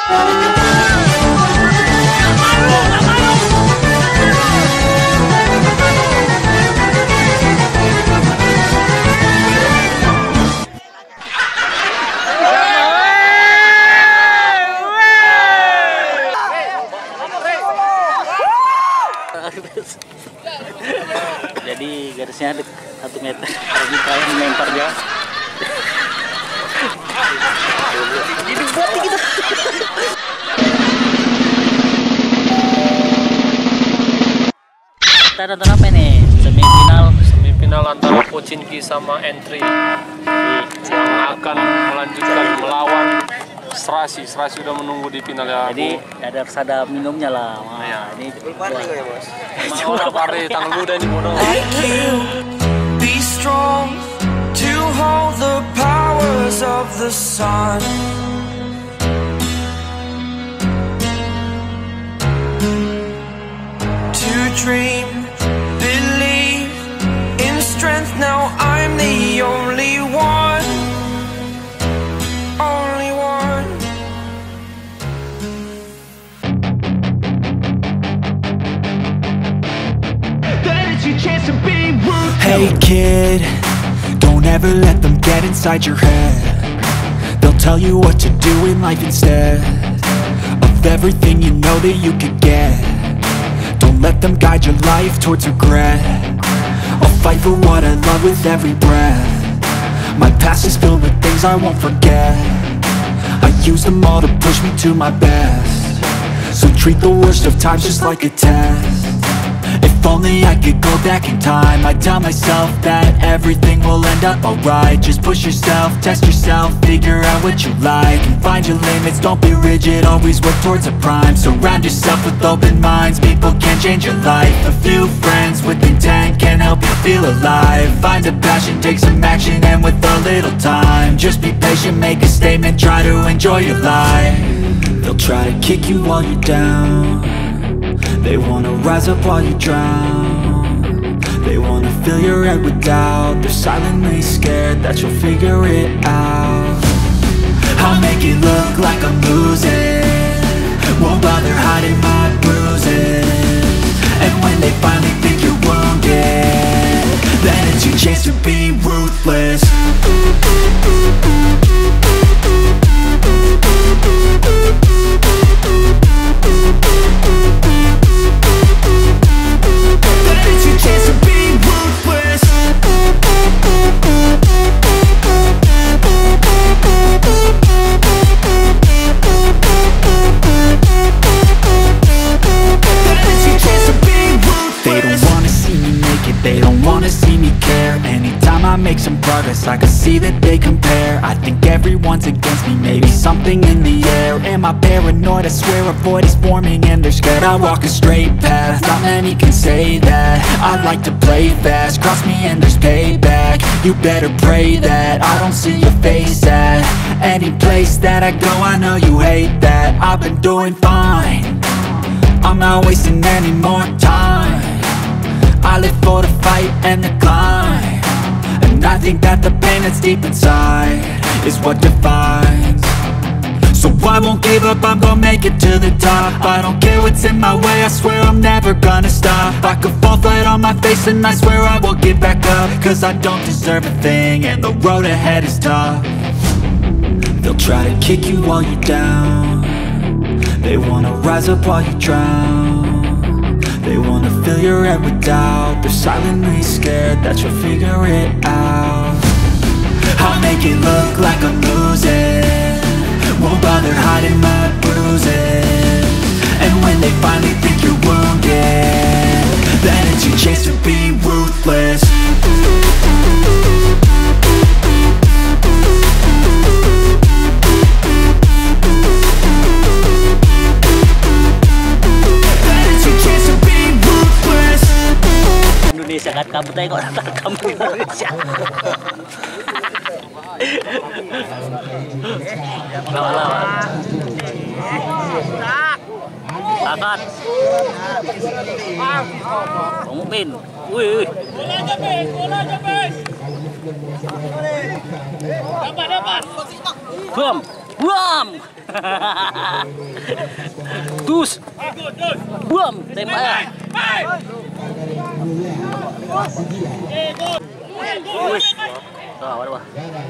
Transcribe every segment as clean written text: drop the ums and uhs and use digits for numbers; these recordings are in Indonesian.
Jadi garisnya 1 meter. Lagi terakhir melempar dia. Jadi buat gitu. Kita nonton apa nih? Semifinal antara Pochinki sama Entry yang akan melanjutkan melawan Serasi. Serasi udah menunggu di final ya. Jadi ada minumnya lah. Wah, iya. Ini ya bos. Mau pare tanggal muda ini bodoh. Be strong to hold the powers of the sun. To dream, believe in strength. Now I'm the only one. Only one. Hey kid, don't ever let them get inside your head. They'll tell you what to do in life instead of everything you know that you could get. Don't let them guide your life towards regret. I'll fight for what I love with every breath. My past is filled with things I won't forget. I use them all to push me to my best. So treat the worst of times just like a test. If only I could go back in time, I'd tell myself that everything will end up alright. Just push yourself, test yourself, figure out what you like, and find your limits, don't be rigid, always work towards a prime. Surround yourself with open minds, people can change your life. A few friends with intent can help you feel alive. Find a passion, take some action, and with a little time, just be patient, make a statement, try to enjoy your life. They'll try to kick you while you're down. They wanna rise up while you drown. They wanna fill your head with doubt. They're silently scared that you'll figure it out. I'll make it look like I'm losing, won't bother hiding my bruises. And when they finally think you're wounded, then it's your chance to be ruthless. Make some progress, I can see that they compare. I think everyone's against me, maybe something in the air. Am I paranoid? I swear a void is forming and they're scared. I walk a straight path, not many can say that. I like to play fast, cross me and there's payback. You better pray that I don't see your face at any place that I go. I know you hate that. I've been doing fine, I'm not wasting any more time. I live for the fight and the climb, and I think that the pain that's deep inside is what defines. So I won't give up, I'm gonna make it to the top. I don't care what's in my way, I swear I'm never gonna stop. I could fall flat on my face and I swear I will get back up, cause I don't deserve a thing and the road ahead is tough. They'll try to kick you while you're down. They wanna rise up while you drown. They wanna fill your head with doubt. They're silently scared that you'll figure it out. I'll make it look like I'm losing, won't bother hiding my bruises. And when they finally think you're wounded, then it's your chance to be ruthless. Indonesia kan kamu tanya kok datang kamu Indonesia. Lawan. Angkat. Pemimpin. Wih. Bola aja, Dapat. Bom. Buam. Tus. Buam, tembak ya. Wih. Ah, waduh.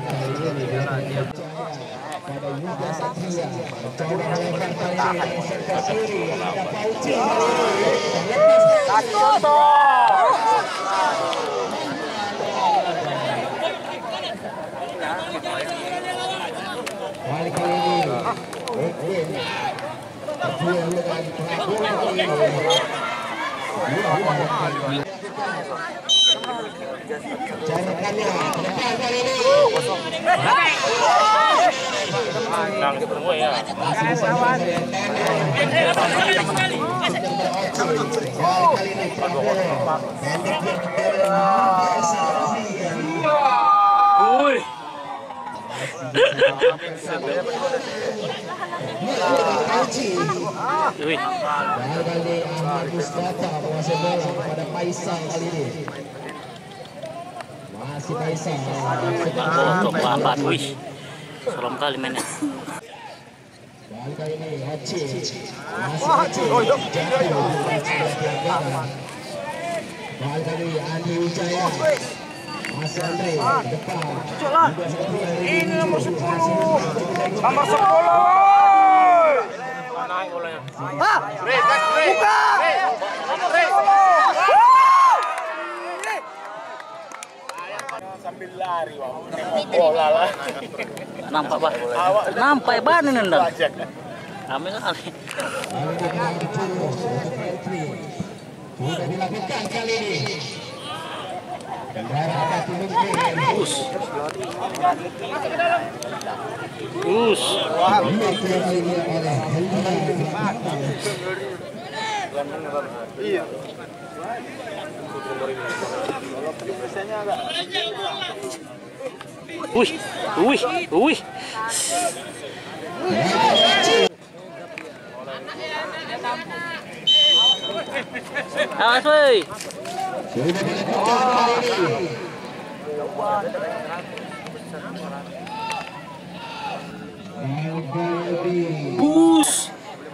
Bapak, wih, serem kali mainnya. Ini nomor 10. Nomor 10. Naik bolanya. Ah, buka. Sambil lari, bola lah. Nampak Pak? Nampak ban ini nendang. Ambil kali. Sudah dilakukan kali ini. Us. Us. Iya. Wih, wih, wih. Awas woi. Bus.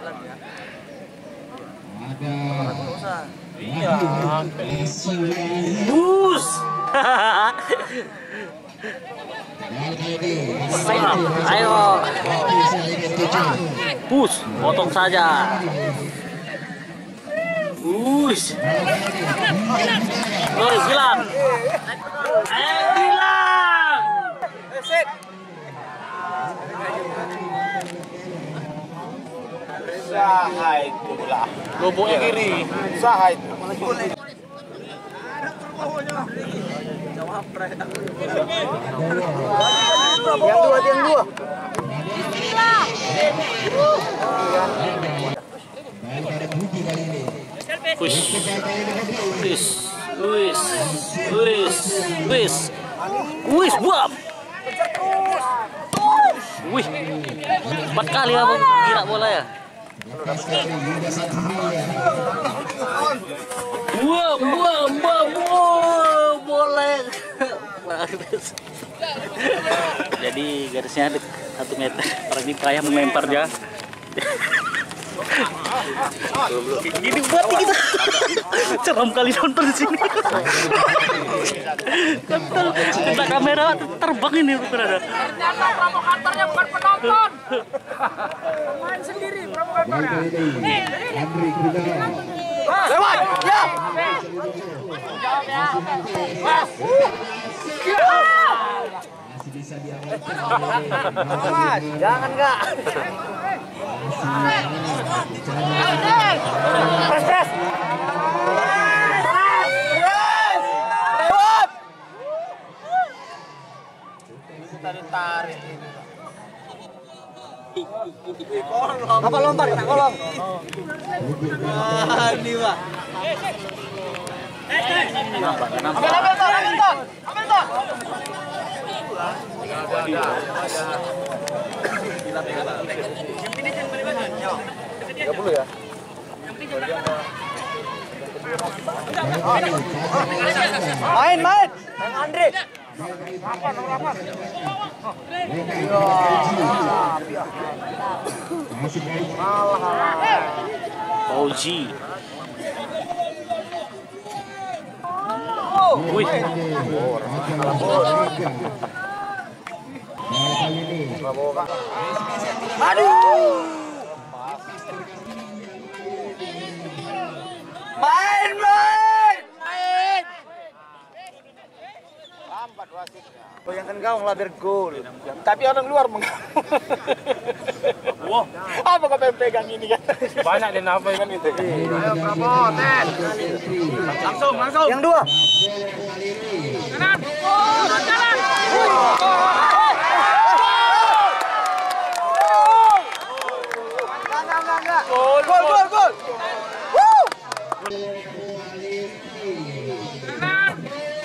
Bus. Ayo. Bus, potong saja. Bus. Lori bilang. Ayo bilang. Sahai pula. Lubuknya kiri. Sahai. Yang dua. Push. Wis. Wis. Wis. Wis. Wis, buam. Wih. 4 kali apa kira bola ya? Buam, buam, buam, buam, bola. Jadi garisnya 1 meter. Orang ini payah melempar dia. Ini buat kita. Ceram kali nonton di sini. Kita kamera terbang ini berada. Ternyata provokatornya bukan penonton. Main sendiri provokatornya. Lewat. Ya. Jangan enggak. Press. Lewat. Tarik. Apa lompat kena kolong? Ini Pak. Nampak. Ambil toh. Main, Andre. Oji. Wih. Aduh. Main. Lambat wasitnya. Bayangkan gawang lah bergol. Tapi orang luar Wah, apa kau pegang ini kan? banyak deh apa kan itu. Ayo Prabowo, Ten. Langsung. Yang dua. Kanan. Jalan. Enggak. Gol. Woo! Kanan.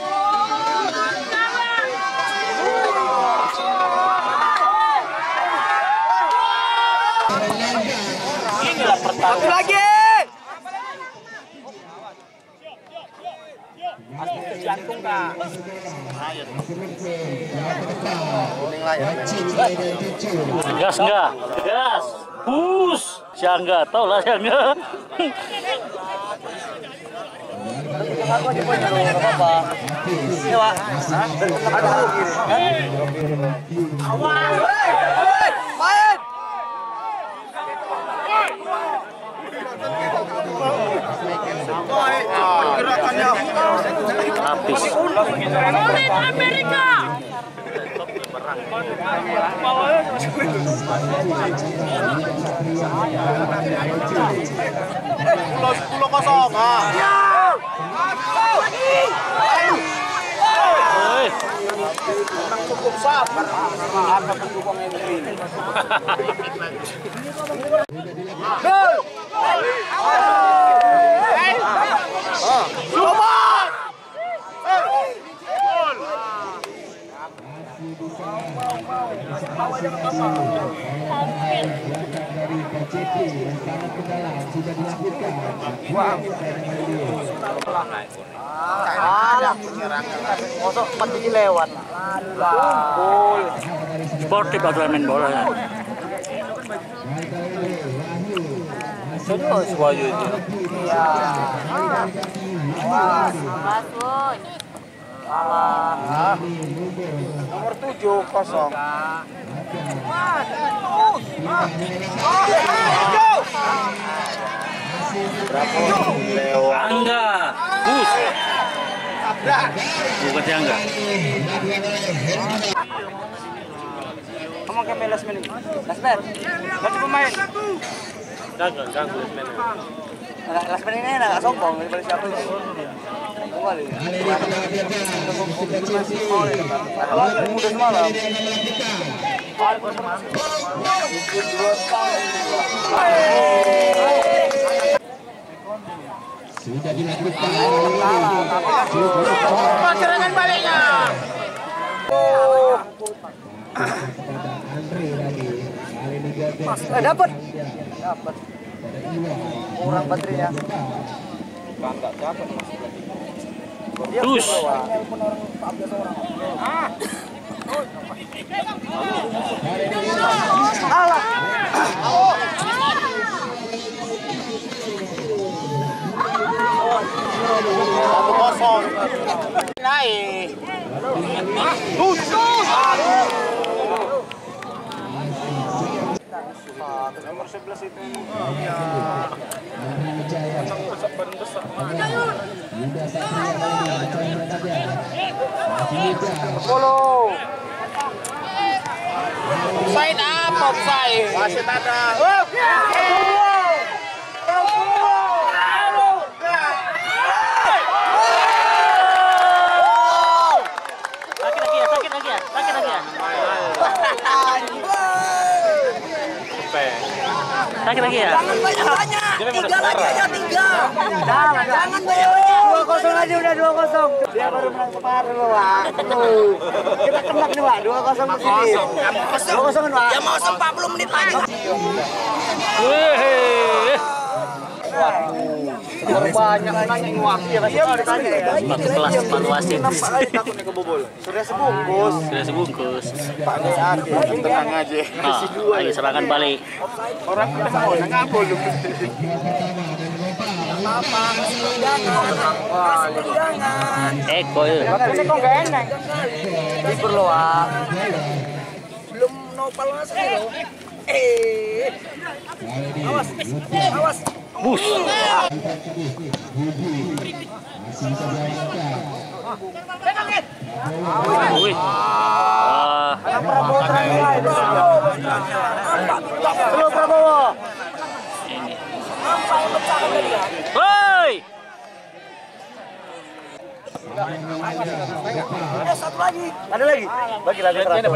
Satu lagi. Jantung Kak. Kuning layar. Gas enggak? Gas. Push. Siangga, tau lah siangga. Main. Habis. Olin Amerika. Pulau kosong. Cukup sabar. Apa pendukung ini? Gol. Kosong 4 biji lewat. Gol. Sportif aturan main bola ya. Terus Wahyu itu. Nomor 7 kosong. Angga. Push. Bukan siangga. Kamu ke last minute. Ganti pemain. Ganggu men. Last minute ini enggak sombong daripada siapa itu. Kembali. Mudah semalam. Sudah dilakukan. Serangan baliknya. Dapat. Kurang baterainya. Enggak dapat masuk lagi. Terus. Alah. Satu kosong. Naik. Nomor 11 itu. Follow. Offside apa offside? Wasit ada. Sakit lagi ya. Sakit lagi ya. Jangan banyak-banyak. 3 lagi aja 3. Jangan banyak-banyak. 2-0 aja udah 2-0. Dia baru menang separuh loh, Wak. Kita tembak nih, Wak. 2-0 ke sini. 2-0 kan, Wak. Ya mau 40 menit lagi. Wih. banyak nanya ini wasit ya. Satu kelas sepatu wasit. Takutnya kebobol. Sudah sebungkus. Sudah sebungkus. Tenang aja. Nah, lagi serangan balik. Orang kita mau ngapol lu. Eko ya. Ini kok enggak enak. Libur lo belum nopal masuk lo. Awas. Bus. Wih. Prabowo. Hoi. Satu lagi. Ada lagi. Bagi lagi terakhir.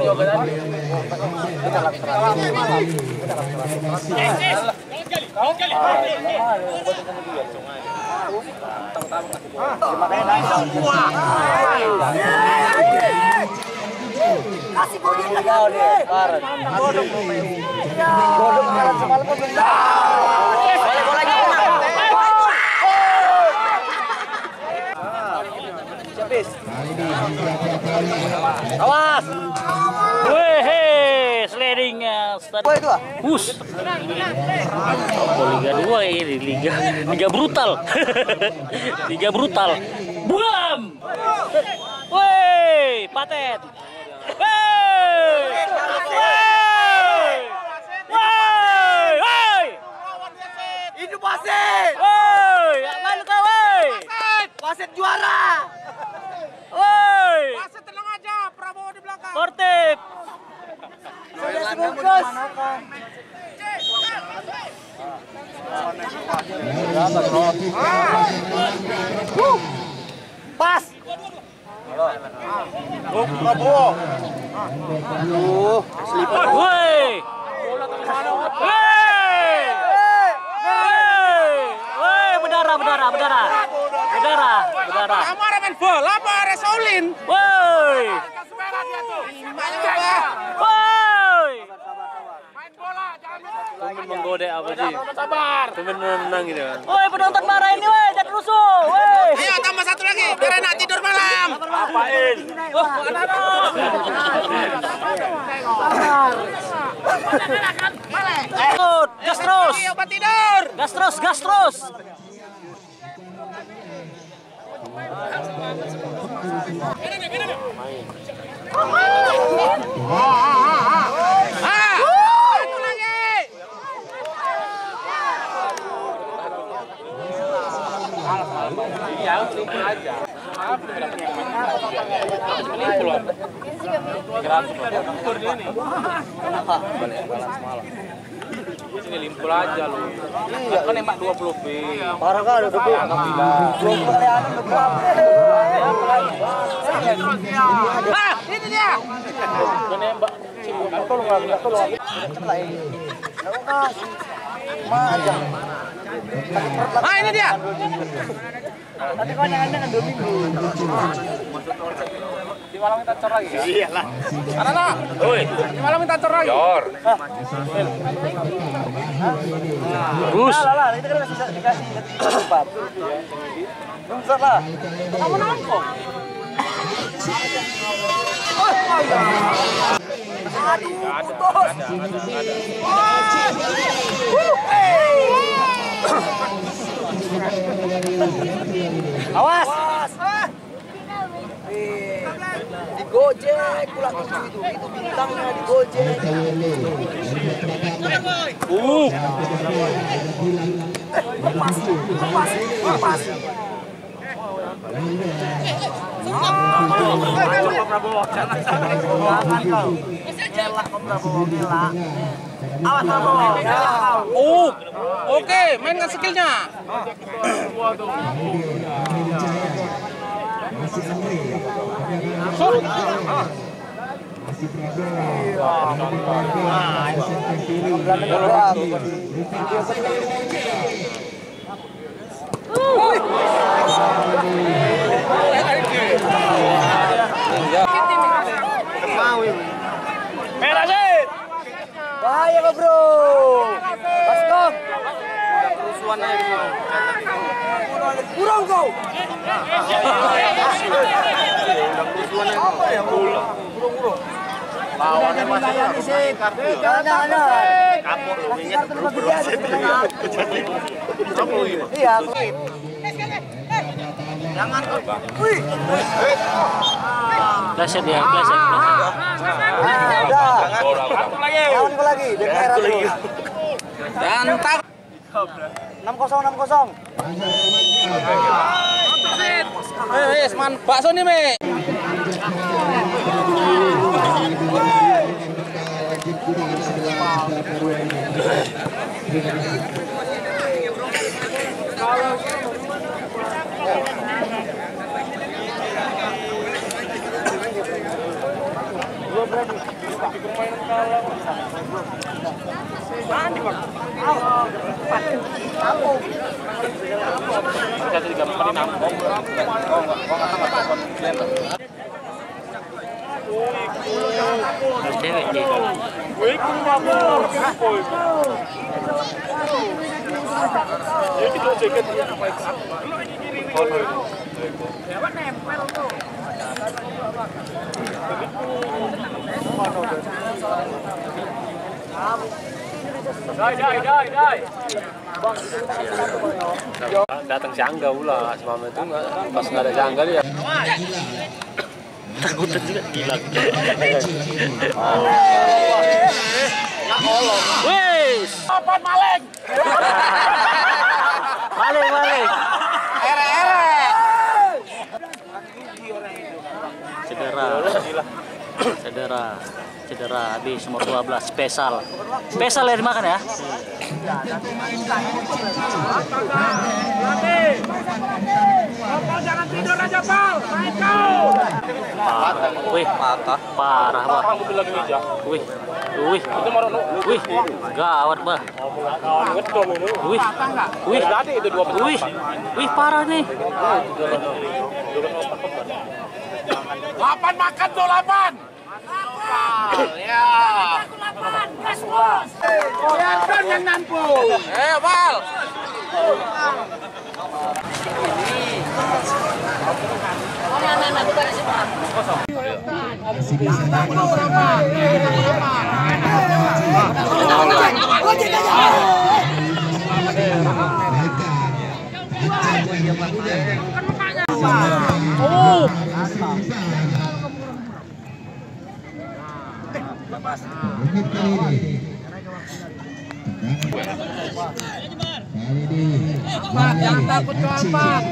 Kasih bodoh kau deh. Bodoh karat semalam belum bolanya Habis. Awas. Wih, slidingnya. Woi itu ah. Bus. Liga 2 ini, liga brutal. Liga brutal. Buam. Woi, paten. Woi. Hidup wasit. Woi, aman kau woi. Wasit juara. Woi. Wasit tenang aja, Prabowo di belakang. Sportif. Sudah sebungkus. Pas. Prabowo. Woi. Woi, berdarah. Kamar main bola apa Resolin? Woi. Woi. Main bola, jangan Temen menggoda apa sih? sabar. Temen menang gitu kan. Woi, penonton marah ini woi, jangan rusuh. Woi. Ayo tambah satu lagi, biar enak tidur malam. Apain? Gas terus. Obat tidur. Gas terus. Satu lagi. Ini limpul aja lu. Kan nembak 20 B. Parah kali udah belum kalian berapa? Ini dia. Kan nembak. Tolong. Ah, ini dia. Tadi kau jangan 2 minggu. Di malam kita cor lagi. Iyalah. Anak-anak. Woi, Di malam minta cor lagi. cor. Terus. Lah, itu kan masih dikasih cepat. Bungsat lah. Kamu nampung. Awas. Digojek pula itu bintangnya digojek. Lepas. Prabowo, jangan kau. Elak Prabowo, elak. Awas Prabowo. Oke, mainkan skillnya. Merah sih. Bahaya kok bro. Baskom. Kerusuhan aja. banget. Burung kau. Lawannya masih sih. Jangan. Kapur iya. Jangan. Wih. Pleset ya, pleset. Lawan lagi. DPR lagi. Mantap. 6-0. Wes, man, bakso nih, Me. Cewek dia. Datang Jangga pula, selama itu pas nggak ada Jangga dia. Takutan juga hilang. Wes. Apaan maling? Maling. Ere. Cedera habis nomor 12 spesial ya dimakan ya. Jangan tidur aja, Pal. Main kau. Wih, parah bah. Wih, gawat bah. Wih, parah nih. 8 makan tuh 8. Ya. Biarkan yang nampung. Pal. Jangan takut ke Alpan.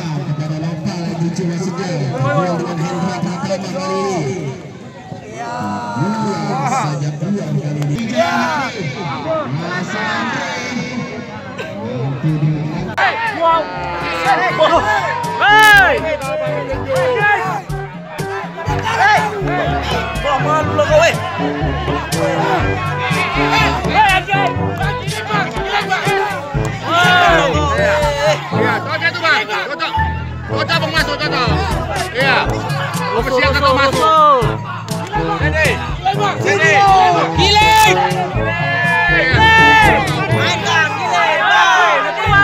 Kocok mau masuk Toto. Iya. Lu kesian Toto masuk. Sini. Giling. Main kan giling. Ketua.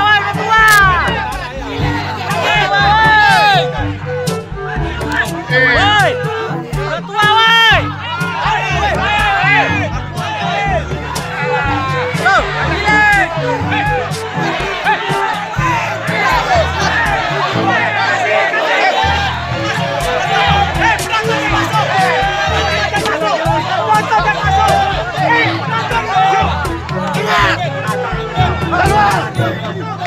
Keluar!